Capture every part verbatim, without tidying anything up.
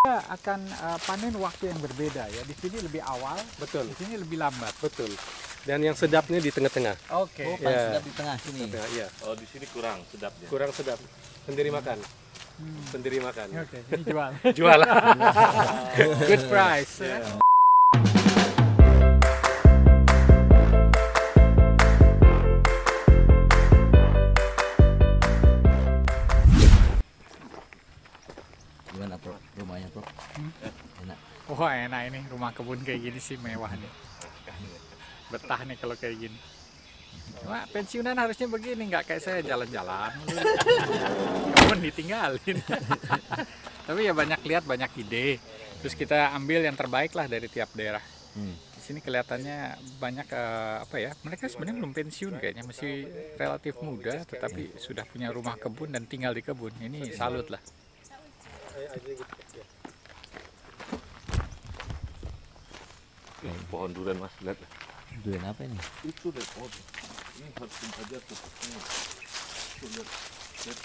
Akan uh, panen waktu yang berbeda ya. Di sini lebih awal, betul. Di sini lebih lambat, betul. Dan yang sedapnya di tengah-tengah. Oke. Oh, paling Ya. sedap di tengah sini. Tengah, iya. Oh, di sini kurang sedapnya. Kurang sedap. Sendiri makan. Hmm. Sendiri makan. Oke, ini jual. Jual. Good price. Ya. Gimana, Prof? Rumahnya, Prof? Hmm? Enak. Wah, enak ini rumah kebun kayak gini sih mewah nih. Betah nih kalau kayak gini. Cuma pensiunan harusnya begini, nggak kayak saya jalan-jalan. Kebun ditinggalin. Tapi ya banyak lihat, banyak ide. Terus kita ambil yang terbaik lah dari tiap daerah. Hmm. Di sini kelihatannya banyak uh, apa ya? Mereka sebenarnya belum pensiun kayaknya, masih relatif muda, tetapi sudah punya rumah kebun dan tinggal di kebun. Ini salut lah. Pohon durian, Mas, lihat. Durian apa ini? Itu deh pohon. Ini harus aja tuh. Ini. Tuh, lihat. Lihat.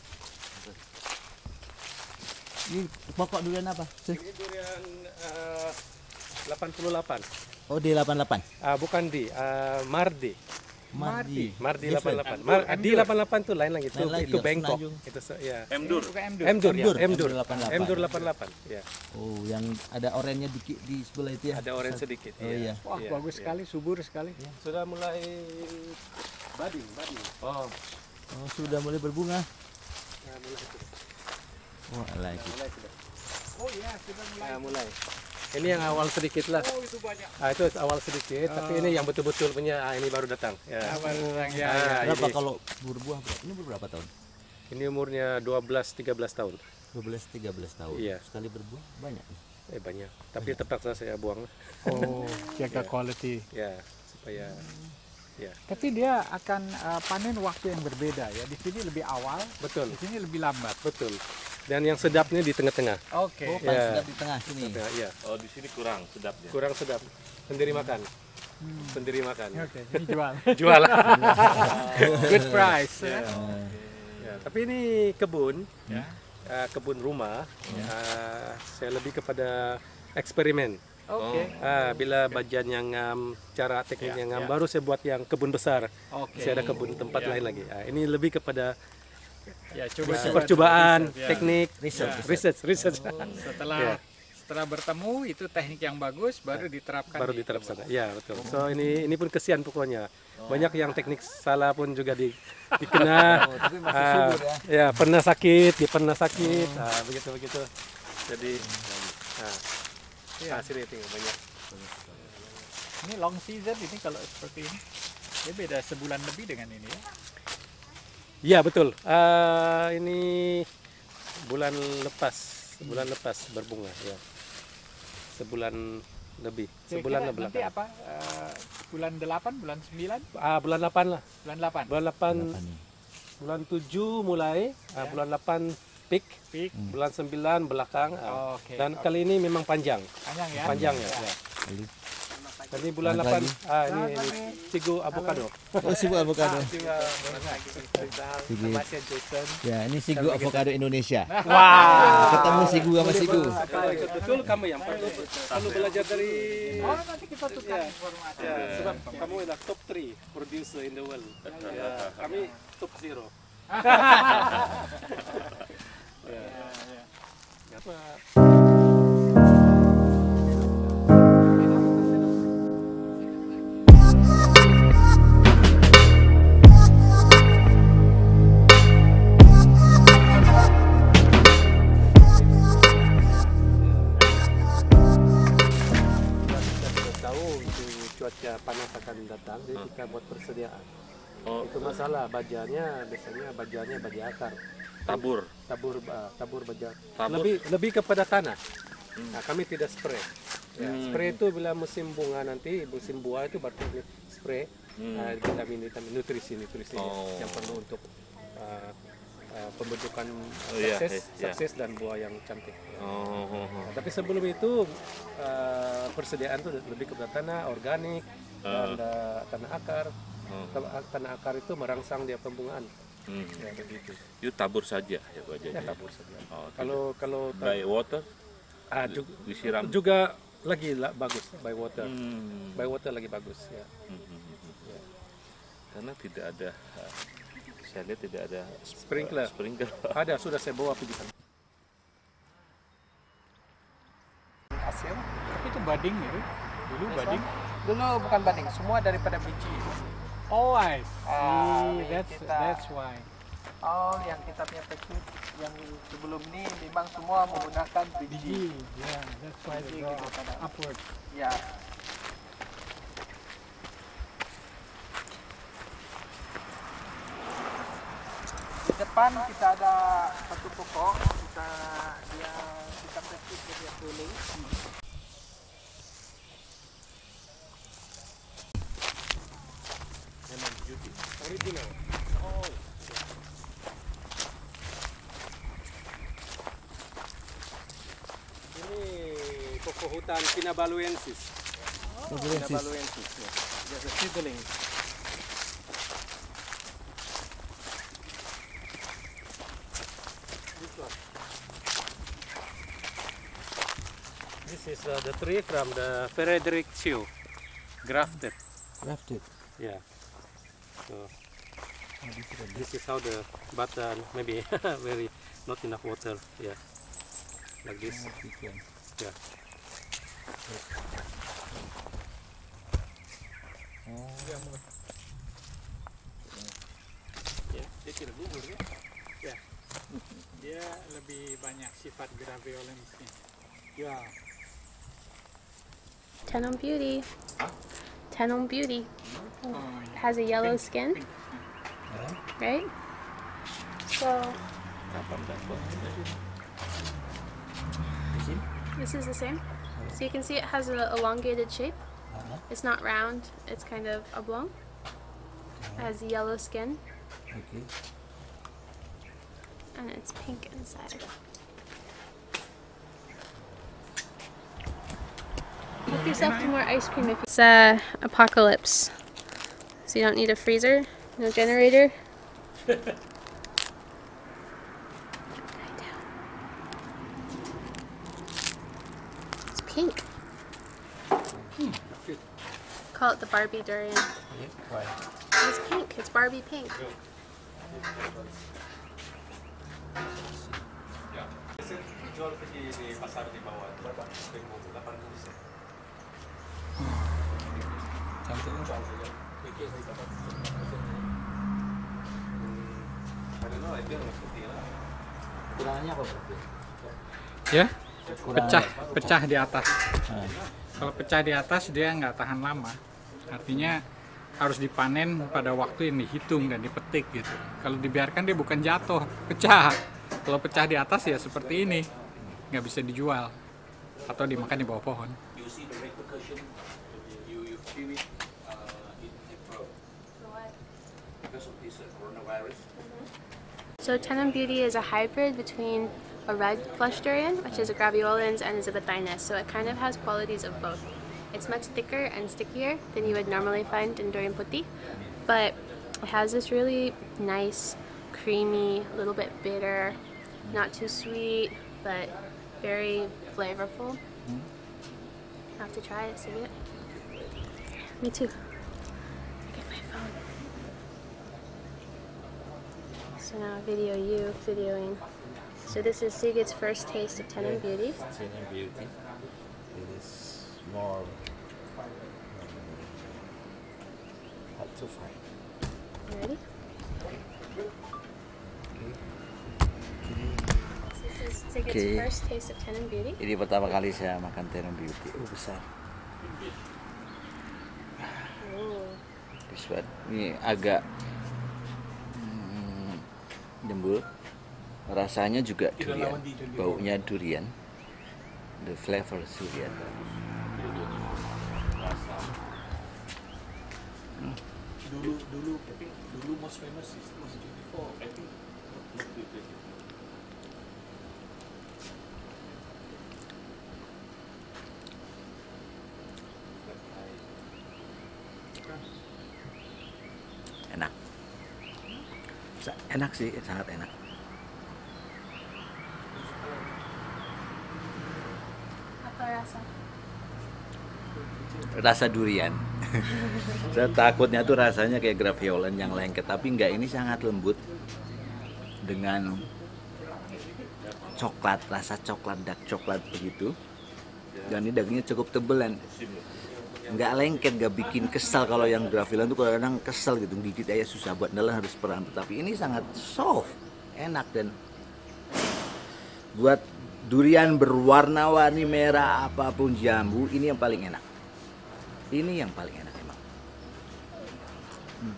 Ini pokok durian apa? Ini durian uh, delapan puluh delapan. Oh, D delapan puluh delapan. Uh, bukan di uh, Mardi. Mardi. Mardi Different. delapan puluh delapan. Mar di delapan puluh delapan tuh lain lagi. Itu Lain lagi, itu ya, Bangkok. Semenanjung. Itu se- ya. M-dur. Bukan M-dur. M-dur, M-dur, ya, M-dur. M-dur delapan puluh delapan. M-dur delapan puluh delapan. Ya. Oh, yang ada orennya dikit di sebelah itu ya? Ada orange sedikit. Oh, iya. Wah, Iya, bagus iya. sekali, subur sekali. Sudah mulai budding, budding. Oh, Oh, sudah mulai berbunga. Nah, mulai itu. Oh, I like it. Mulai sudah. Oh iya, sudah mulai. Nah, mulai. Ini yang awal sedikit lah. Oh, itu banyak. Ah, itu awal sedikit, tapi ini yang betul-betul punya, ah, ini baru datang. Ya. Apa orang ya, Ah, ya. Berapa ini. kalau berbuah? Ini berapa tahun? Ini umurnya dua belas tiga belas tahun. dua belas tiga belas tahun. Iya. Sekali berbuah banyak. Eh banyak, tapi terpaksa saya buang. Oh, jaga quality. Ya, supaya ya. Tapi dia akan uh, panen waktu yang berbeda ya. Di sini lebih awal, Betul, di sini lebih lambat. betul. Dan yang sedapnya di tengah-tengah. Oke. Oh, paling Ya. sedap di tengah sini. Tengah, iya. oh di sini kurang sedapnya. Kurang sedap. Sendiri makan. Hmm. Sendiri makan. Oke, ini jual. Jual. Good price. Ya. Oh, Ya, tapi ini kebun, Ya. uh, kebun rumah. Uh, saya lebih kepada eksperimen. Oke. Ah, bila bajannya ngam, cara tekniknya Ya, ngam, ya. baru saya buat yang kebun besar. Oke. Saya ada kebun tempat Ya. lain lagi. Ah, ini lebih kepada Ya, coba uh, coba percobaan, riset, ya. teknik, Research, ya, research, research. Setelah Ya. setelah bertemu itu teknik yang bagus baru diterapkan. Baru di diterapkan. kebun. Ya betul. So ini ini pun kesian pokoknya. Banyak yang teknik salah pun juga di, dikena. Oh, tapi masih Ah, subur ya. ya pernah sakit, dia pernah sakit. Ah, begitu begitu. Jadi, nah, Iya. hasilnya tinggal banyak. Ini long season ini kalau seperti ini. Dia beda sebulan lebih dengan ini ya. Ya betul. Ah, ini bulan lepas, bulan lepas berbunga ya. Sebulan lebih, sebulan Kira-kira lebih. nanti apa? eh, bulan delapan, bulan sembilan, Ah, bulan delapan lah. bulan delapan. Bulan delapan, Berapa nih? bulan tujuh mulai, ah, Ya. bulan delapan peak, Peak. bulan sembilan belakang. ah. Oke. Dan kali ini memang panjang, Panjang ya. panjang ya. ya. Lalu. Jadi bulan Ada delapan, lagi? ah ini, Selamat ini pagi. Cigu avocado. Oh, sigu avocado. Juga Rizal, Cigu. Masya Jason. Ya, ini sigu avocado Indonesia. Wah. Ketemu sigu sama sigu. Betul kamu yang perlu perlu belajar dari Oh, nanti kita tukar Ya. informasi. ya, sebab kamu adalah top three producer in the world. Ya, kami top zero. Ya. Apa? Kita sudah tahu itu cuaca panas akan datang, jadi kita buat persediaan. Oh, Itu masalah bajanya, biasanya bajanya baja akar, tabur. tabur uh, tabur baja. Tabur? Lebih lebih kepada tanah. Nah, kami tidak spray. Ya, Hmm. spray itu bila musim bunga nanti, musim buah itu baru kami spray Hmm. uh, vitamin vitamin nutrisi nutrisi Oh. yang perlu untuk uh, uh, pembentukan uh, Oh, iya, sukses, iya. sukses dan buah yang cantik. Oh, oh, oh. Nah, tapi sebelum itu uh, persediaan itu lebih kepada tanah organik dan uh, tanah akar. Oh. Ta- Tanah akar itu merangsang dia pembungaan. Hmm. Ya begitu. Itu tabur saja ya Bu Ya Aja. tabur saja. Oh, Kalau kalau ta- dry water. Ah, juga, disiram. juga lagi la- bagus by water. Hmm. By water lagi bagus ya. Hmm, hmm, hmm. Karena tidak ada, uh, saya lihat tidak ada sp- Sprinkler. uh, sprinkler. Ada, sudah saya bawa pergi sana. Hasil. Tapi itu bading itu. Dulu bading. Dulu bukan banding, semua daripada biji. Oh, I see. Ah, that's kita- that's why. Oh, yang kita punya teknik yang sebelum ini memang semua menggunakan biji. Biji. Yeah, that's why they go up, upward. Ya. Di depan kita ada satu pokok, kita dia kita petik dia tuling. Original. Ini pokok hutan Pinabaluensis. Pinabaluensis. Ya. There's a seedling. This one. This is uh, the tree from the Frederick Chew, grafted. Grafted. Yeah. So this is how the button maybe very not enough water. Yeah. Like this. Yeah. Ya, dia tidak gugur ya. Ya. Dia lebih banyak sifat graveolensnya. Ya. Tenon Beauty. Tenon Beauty Oh, has a yellow skin, right? So this is the same. So you can see it has an elongated shape. It's not round. It's kind of oblong. It has yellow skin Okay. and it's pink inside. Help yourself to more ice cream if you. It's uh, apocalypse. So you don't need a freezer, no generator. It's pink. Call it the Barbie durian. Why? It's pink. It's Barbie pink. Jual pergi di pasar di bawah berapa? delapan puluh sen. Cantiknya. Bikin di tempat. I don't know, I think seperti lah. Kurangannya apa berarti? Ya, Kurang- pecah, pecah di atas. Ah. Kalau pecah di atas dia nggak tahan lama. Artinya harus dipanen pada waktu yang dihitung dan dipetik gitu. Kalau dibiarkan dia bukan jatuh, pecah. Kalau pecah di atas ya seperti ini, nggak bisa dijual atau dimakan di bawah pohon. You see the repercussion, you, you feel it uh, in April because of this uh, coronavirus. So Tenon Beauty is a hybrid between a red flesh durian, which is a graveolens, and Zibethinus. So it kind of has qualities of both. It's much thicker and stickier than you would normally find in durian putti, but it has this really nice, creamy, little bit bitter, not too sweet, but very flavorful. I have to try it, see it. Me too. Get my phone. So now I video you videoing. So this is Sigurd's first taste of Tenon Beauty. Tenon Beauty. It is more um, hard to find. You ready? This is Sigurd's Okay. first taste of Tenon Beauty. Ini pertama kali saya makan Tenon Beauty. Oh, besar. Ooh. This one. Ini agak hmm, jembul. Rasanya juga durian. Baunya durian. The flavor durian. Dulu dulu dulu most famous is was before I think not before. Enak. Sa- Enak sih, sangat enak. rasa? Rasa durian. Saya takutnya tuh rasanya kayak graviolen yang lengket, tapi enggak, ini sangat lembut dengan coklat, rasa coklat, dark coklat begitu. Dan ini dagingnya cukup tebal dan nggak lengket, nggak bikin kesal. Kalau yang graviolen tuh kadang kesal gitu, gigit aja susah, buat nelen harus peran. Tapi ini sangat soft, enak, dan buat durian berwarna-warni merah apapun jambu, ini yang paling enak. Ini yang paling enak emang. Hmm.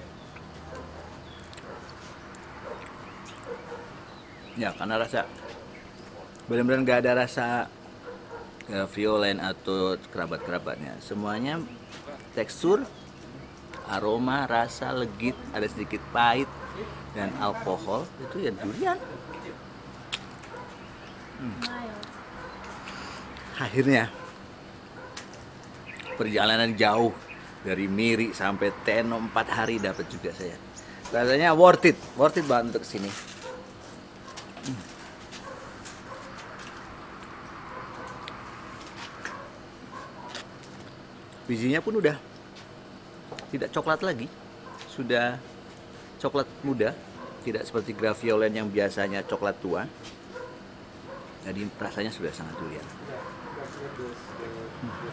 Ya karena rasa benar-benar nggak ada rasa ya, violen atau kerabat-kerabatnya. Semuanya tekstur, aroma, rasa legit, ada sedikit pahit dan alkohol, itu ya durian. Hmm. Akhirnya perjalanan jauh dari Miri sampai Tenom empat hari dapat juga saya. Rasanya worth it, worth it banget untuk kesini. Hmm. Bijinya pun udah tidak coklat lagi, sudah coklat muda, tidak seperti graviolen yang biasanya coklat tua. Jadi rasanya sudah sangat durian. Hmm.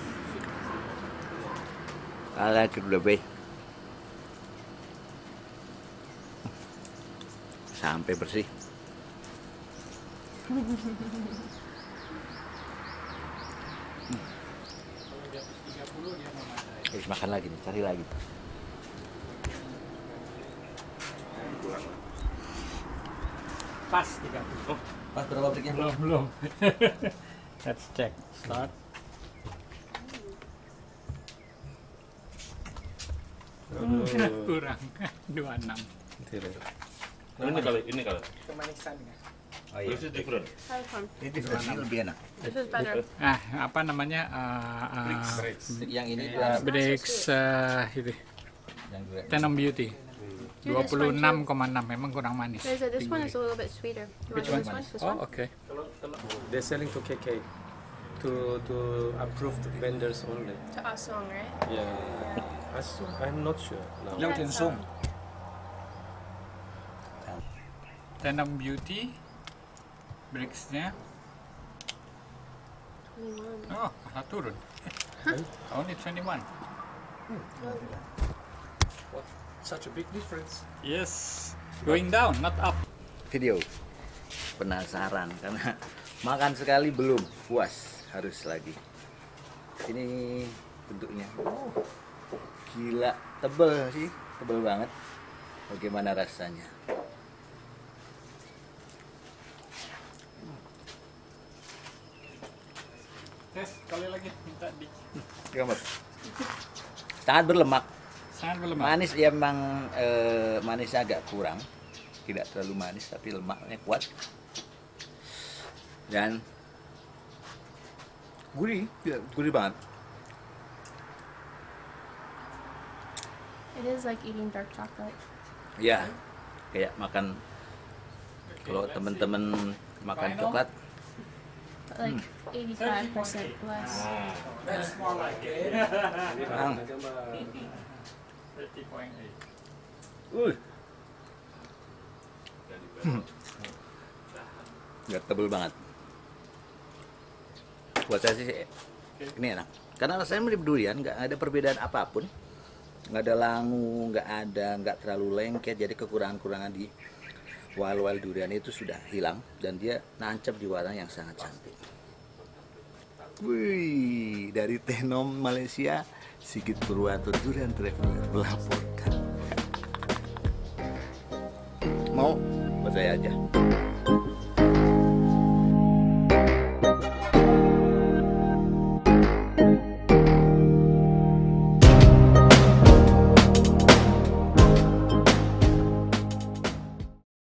I like it lebih. Sampai bersih. Harus makan lagi nih, cari lagi. Pas tiga puluh. Pas berapa breaknya? Belum, belum. Let's check. Start. Kurang dua puluh enam. Ini kali, ini kali. Kemanisannya. Oh iya. This is different. Try one. Ini different, lebih enak. This is better. Nah, apa namanya? Uh, uh, Yang ini Brix uh, itu yang durian. Tenom Beauty. dua puluh enam koma enam, memang kurang manis. There's a, this one is a little bit sweeter. You Which want one? this one? This Oh, one? okay. They're selling to K K, to to approved vendors only. To Asong, right? Yeah. As I'm not sure now. Yang Tinsum. Tenom Beauty. Brixnya. twenty-one. Oh, malah turun. Only twenty-one. Such a big difference. Yes. Going down, not up. Video. Penasaran karena makan sekali belum puas, harus lagi. Ini bentuknya. Oh, gila, tebel sih, tebel banget. Bagaimana rasanya? Tes, sekali lagi minta di. Gambar. Sangat berlemak. Sangat berlemak. Manis ya emang eh, manisnya agak kurang, tidak terlalu manis tapi lemaknya kuat dan gurih, ya, gurih banget. It is like eating dark chocolate. Ya, kayak makan kalau temen-temen makan Final? coklat. But like eighty-five percent less. That's more like it. Ang, thirty point eight. uh. Nggak tebel banget. Buat saya sih ini enak. Karena rasanya mirip durian, nggak ada perbedaan apapun. Nggak ada langu, nggak ada, nggak terlalu lengket. Jadi kekurangan-kekurangan di wal-wal durian itu sudah hilang dan dia nancep di warna yang sangat cantik. Wih, dari Tenom Malaysia, Sigit Purwanto Durian Traveler melaporkan. Mau? Buat saya aja.